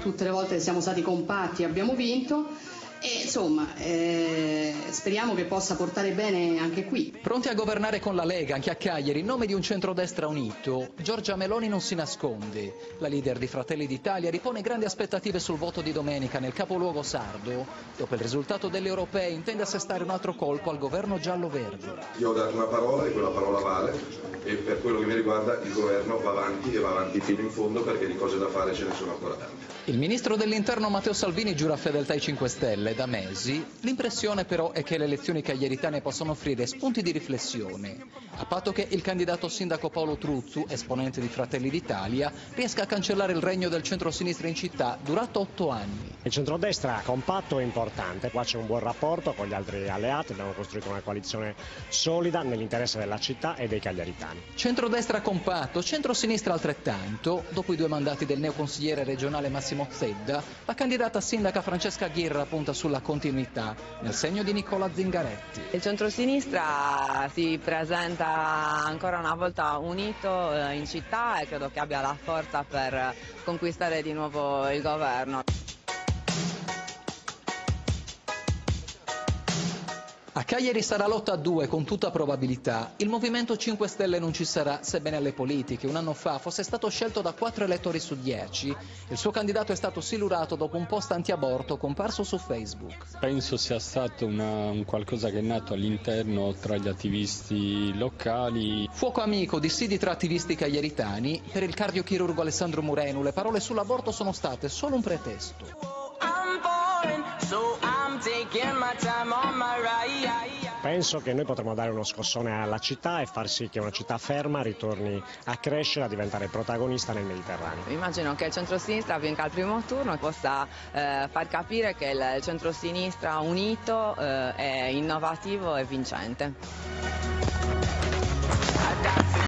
tutte le volte che siamo stati compatti abbiamo vinto. E insomma, speriamo che possa portare bene anche qui. Pronti a governare con la Lega anche a Cagliari in nome di un centrodestra unito, Giorgia Meloni non si nasconde. La leader di Fratelli d'Italia ripone grandi aspettative sul voto di domenica nel capoluogo sardo. Dopo il risultato delle europee intende assestare un altro colpo al governo giallo-verde. Io ho dato una parola e quella parola vale, e per quello che mi riguarda il governo va avanti e va avanti fino in fondo, perché di cose da fare ce ne sono ancora tante. Il ministro dell'Interno Matteo Salvini giura fedeltà ai 5 Stelle da mesi. L'impressione però è che le elezioni cagliaritane possano offrire spunti di riflessione, a patto che il candidato sindaco Paolo Truzzu, esponente di Fratelli d'Italia, riesca a cancellare il regno del centro-sinistra in città durato 8 anni. Il centrodestra compatto e importante, qua c'è un buon rapporto con gli altri alleati, abbiamo costruito una coalizione solida nell'interesse della città e dei cagliaritani. Centrodestra compatto, centro-sinistra altrettanto. Dopo i 2 mandati del neoconsigliere regionale Massimo Zedda, la candidata sindaca Francesca Ghirra punta sulla continuità, nel segno di Nicola Zingaretti. Il centrosinistra si presenta ancora una volta unito in città e credo che abbia la forza per conquistare di nuovo il governo. A Cagliari sarà lotta a 2 con tutta probabilità. Il Movimento 5 Stelle non ci sarà, sebbene alle politiche un anno fa fosse stato scelto da 4 elettori su 10. Il suo candidato è stato silurato dopo un post anti-aborto comparso su Facebook. Penso sia stato un qualcosa che è nato all'interno tra gli attivisti locali. Fuoco amico, dissidi tra attivisti cagliaritani. Per il cardiochirurgo Alessandro Murenu le parole sull'aborto sono state solo un pretesto. Penso che noi potremo dare uno scossone alla città e far sì che una città ferma ritorni a crescere, a diventare protagonista nel Mediterraneo. Immagino che il centrosinistra vinca al primo turno e possa far capire che il centrosinistra unito è innovativo e vincente.